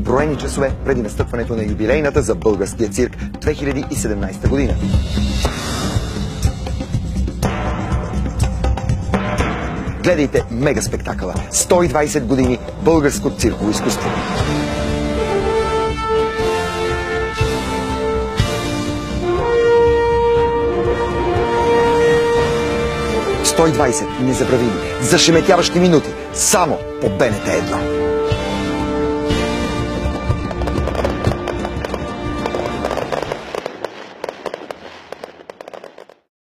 броени часове преди настъпването на юбилейната за българския цирк 2017 година. Гледайте мега спектакъла 120 години българско цирково изкуство. 120 незабравими, зашеметяващи минути, само по БНТ 1.